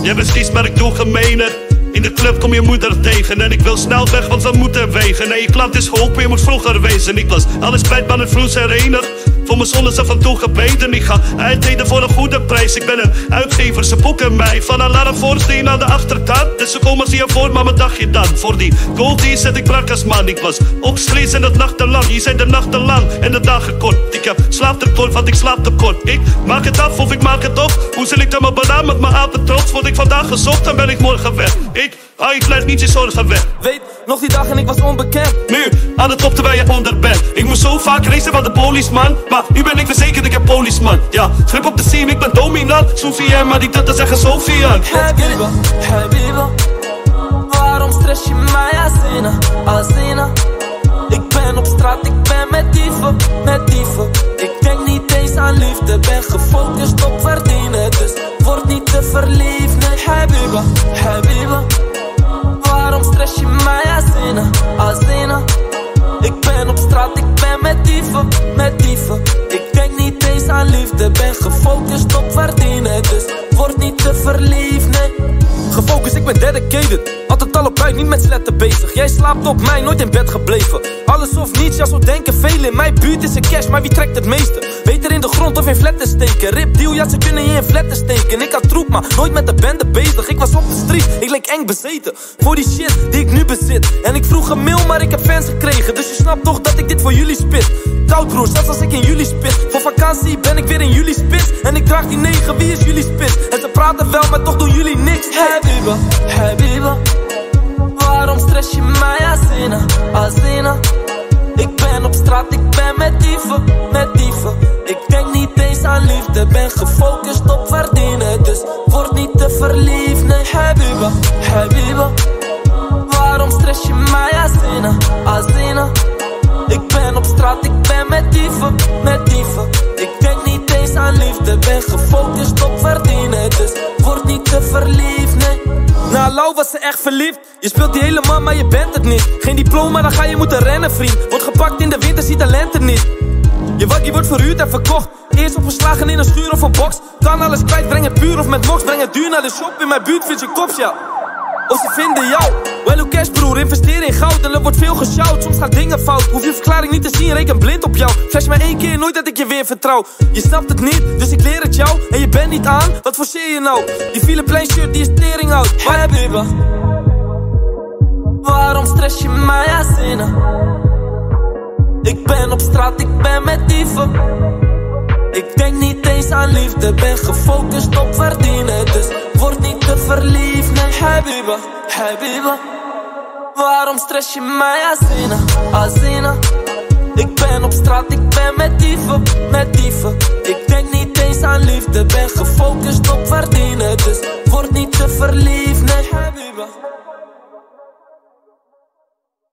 Jij bent vies, maar ik doe gemener. In de club kom je moeder tegen en ik wil snel weg, want we moeten wegen. Nee, je klant is geholpen, je moet vroeger wezen. Ik was alles kwijt, maar het vloes herenigd. Voor mijn zonde ze van toe gebeden. Ik ga uitdelen voor een goede prijs. Ik ben een uitgever, ze boeken mij. Van alarm voorsteen aan de achterkant. Dus ze komen zie je voor, maar wat dacht je dan? Voor die gold die zet ik brak als man. Ik was op streets en het nachtenlang. Hier zijn de nachten lang en de dagen kort. Ik heb slaaptekort, want ik slaap tekort. Ik maak het af of ik maak het op. Hoe zal ik dan mijn banaan met mijn apen trots? Word ik vandaag gezocht, dan ben ik morgen weg. Ik blijf niet je zorgen weg. Weet, nog die dag en ik was onbekend. Nu, aan de top terwijl je onder bent. Ik moest zo vaak racen van de policeman. Maar nu ben ik verzekerd, ik heb policeman. Ja, grip op de scene, ik ben dominant. Sofia, maar ik dat te zeggen Sofia. Habiba, Habiba, waarom stress je mij, Azina, Azina? Ik ben op straat, ik ben met dieven, met dieven. Ik denk niet eens aan liefde, ben gefocust op verdienen. Dus word niet te verliefd, nee. Habiba, Habiba, waarom stress je mij, Azina, Azina? Ik ben op straat, ik ben met dieven, met dieven. Ik denk niet eens aan liefde, ben gefocust op verdienen. Dus word niet te verliefd, nee. Gefocust, ik ben dedicated. Altijd al op buik, niet met sletten bezig. Jij slaapt op mij, nooit in bed gebleven. Alles of niets, ja zo denken velen. In mijn buurt is er cash, maar wie trekt het meeste? Beter in de grond of in flatten steken. Rip deal, ja ze kunnen je in flatten steken. Ik had troep, maar nooit met de bende bezig. Ik was op de street, ik leek eng bezeten. Voor die shit die ik nu bezit. En ik vroeg een mail, maar ik heb fans gekregen. Dus je snapt toch dat ik dit voor jullie spit. Koud broer, zelfs als ik in jullie spit. Voor vakantie ben ik weer in jullie spits. En ik draag die 9, wie is jullie spits? En ze praten wel, maar toch doen jullie niks. Habiba, Habiba, waarom stress je mij, Azina, Azina? Ik ben op straat, ik ben met dieven, met dieven. Ik denk niet eens aan liefde, ben gefocust op verdienen. Dus word niet te verliefd, nee. Habiba, Habiba, waarom stress je mij, Azina, Azina? Ik ben op straat, ik ben met dieven, met dieven. Ik denk niet eens aan liefde, ben gefocust op verdienen. Dus word niet te verliefd, nee. Na Lau was ze echt verliefd. Je speelt die hele man, maar je bent het niet. Geen diploma, dan ga je moeten rennen, vriend. Wordt gepakt in de winter, ziet talent er niet. Je waggie wordt verhuurd en verkocht. Eerst opgeslagen in een schuur of een box. Kan alles kwijt, breng het puur of met mox. Breng het duur naar de shop, in mijn buurt vind je kops, ja. Of ze vinden jou. Well, hoe cash broer, investeer in goud. En er wordt veel gesjouwd, soms gaan dingen fout. Hoef je verklaring niet te zien, reken blind op jou. Flash maar 1 keer, nooit dat ik je weer vertrouw. Je snapt het niet, dus ik leer het jou. En je bent niet aan, wat forceer je nou? Die file plein shirt, die is tering oud. Habiba, waarom stress je mij, Azina? Ik ben op straat, ik ben met dieven. Ik denk niet eens aan liefde, ben gefocust op verdienen. Dus word niet te verliefd, nee. Habiba, Habiba, waarom stress je mij, Azina, Azina? Ik ben op straat, ik ben met dieven, met dieven. Ik denk niet eens aan liefde, ben gefocust op verdienen. Dus word niet te verliefd, nee. Habiba.